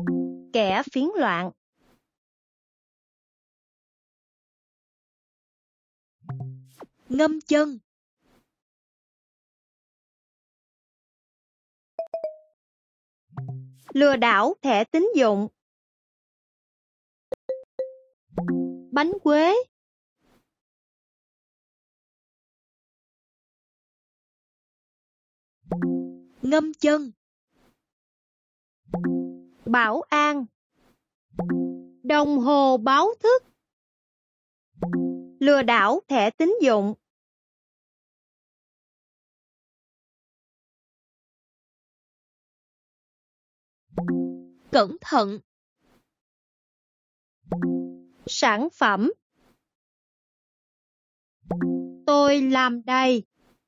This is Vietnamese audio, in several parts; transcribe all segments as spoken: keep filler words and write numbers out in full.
Kẻ phiến loạn. Ngâm chân. Lừa đảo thẻ tín dụng. Bánh quế. Ngâm chân. Bảo an. Đồng hồ báo thức. Lừa đảo thẻ tín dụng. Cẩn thận. Sản phẩm. Tôi làm đầy.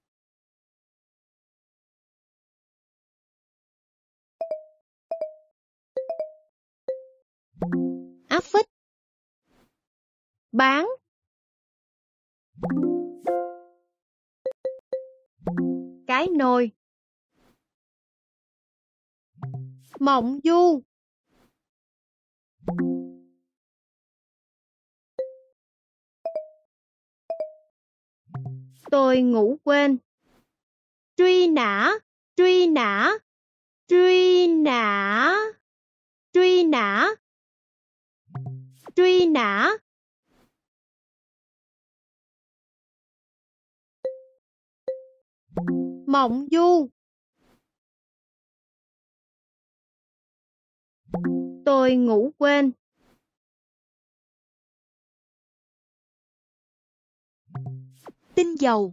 Áp phích. Bán. Cái nồi. Mộng du. Tôi ngủ quên. Truy nã, truy nã, truy nã, truy nã, truy nã. Mộng du. Tôi ngủ quên. Tinh dầu.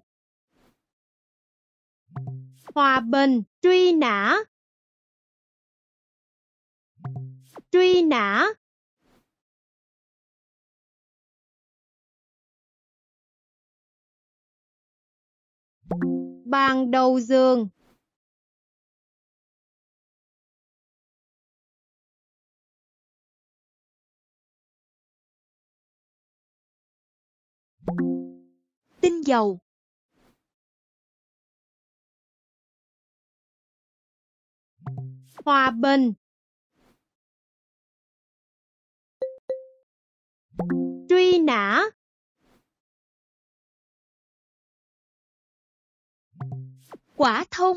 Hòa bình, truy nã. Truy nã. Bàn đầu giường. Tinh dầu. Hòa bình. Truy nã. Quả thông.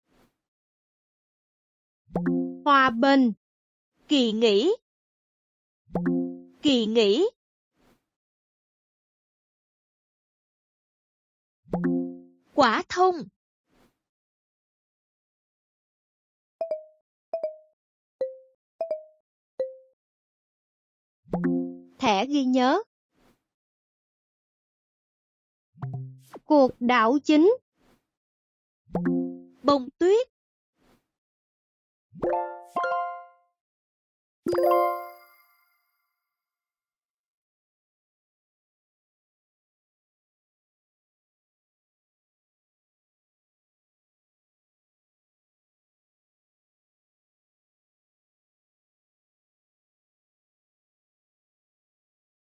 Hòa bình. Kỳ nghỉ. Kỳ nghỉ. Quả thông. Thẻ ghi nhớ. Cuộc đảo chính. Bông tuyết.